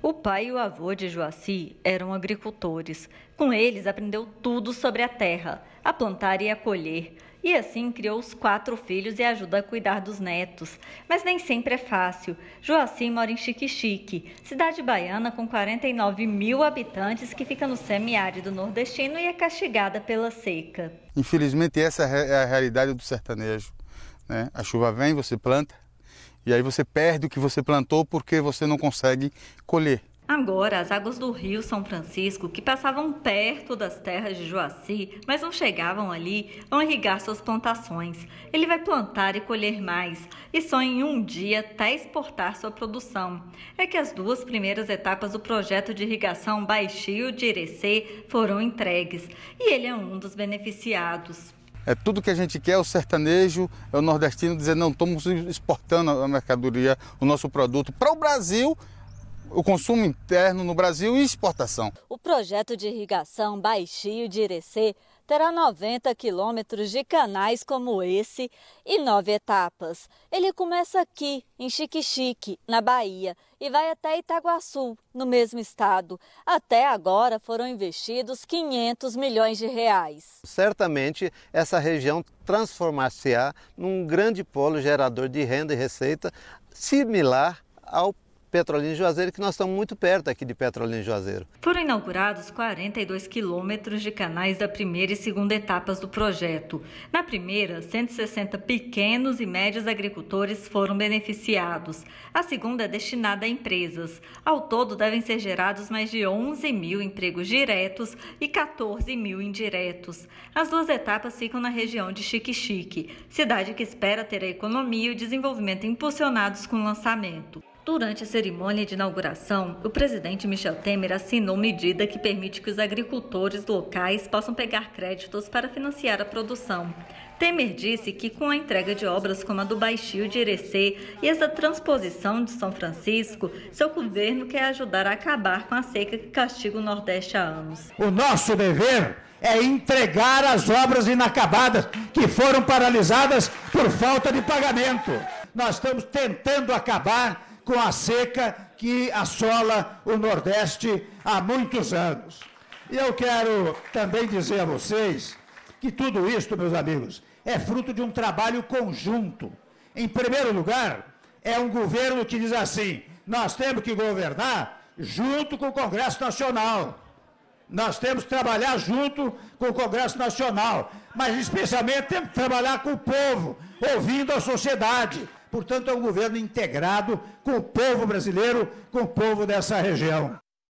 O pai e o avô de Joacy eram agricultores. Com eles, aprendeu tudo sobre a terra, a plantar e a colher. E assim criou os 4 filhos e ajuda a cuidar dos netos. Mas nem sempre é fácil. Joacy mora em Xique-Xique, cidade baiana com 49 mil habitantes que fica no semiárido nordestino e é castigada pela seca. Infelizmente, essa é a realidade do sertanejo, né? A chuva vem, você planta. E aí você perde o que você plantou porque você não consegue colher. Agora, as águas do rio São Francisco, que passavam perto das terras de Joacy, mas não chegavam ali, vão irrigar suas plantações. Ele vai plantar e colher mais, e sonha em um dia até exportar sua produção. É que as 2 primeiras etapas do projeto de irrigação Baixio de Irecê foram entregues, e ele é um dos beneficiados. É tudo que a gente quer, o sertanejo, é o nordestino dizer, não, estamos exportando a mercadoria, o nosso produto para o Brasil, o consumo interno no Brasil e exportação. O projeto de irrigação Baixio de Irecê terá 90 quilômetros de canais como esse e 9 etapas. Ele começa aqui, em Xique-Xique, na Bahia, e vai até Itaguaçu, no mesmo estado. Até agora foram investidos 500 milhões de reais. Certamente essa região transformar-se-á num grande polo gerador de renda e receita similar ao Petrolina e Juazeiro, que nós estamos muito perto aqui de Petrolina e Juazeiro. Foram inaugurados 42 quilômetros de canais da primeira e segunda etapas do projeto. Na primeira, 160 pequenos e médios agricultores foram beneficiados. A segunda é destinada a empresas. Ao todo, devem ser gerados mais de 11 mil empregos diretos e 14 mil indiretos. As 2 etapas ficam na região de Xique-Xique, cidade que espera ter a economia e o desenvolvimento impulsionados com o lançamento. Durante a cerimônia de inauguração, o presidente Michel Temer assinou medida que permite que os agricultores locais possam pegar créditos para financiar a produção. Temer disse que com a entrega de obras como a do Baixio de Irecê e essa transposição de São Francisco, seu governo quer ajudar a acabar com a seca que castiga o Nordeste há anos. O nosso dever é entregar as obras inacabadas que foram paralisadas por falta de pagamento. Nós estamos tentando acabar com a seca que assola o Nordeste há muitos anos. E eu quero também dizer a vocês que tudo isso, meus amigos, é fruto de um trabalho conjunto. Em primeiro lugar, é um governo que diz assim, nós temos que governar junto com o Congresso Nacional. Nós temos que trabalhar junto com o Congresso Nacional, mas especialmente temos que trabalhar com o povo, ouvindo a sociedade. Portanto, é um governo integrado com o povo brasileiro, com o povo dessa região.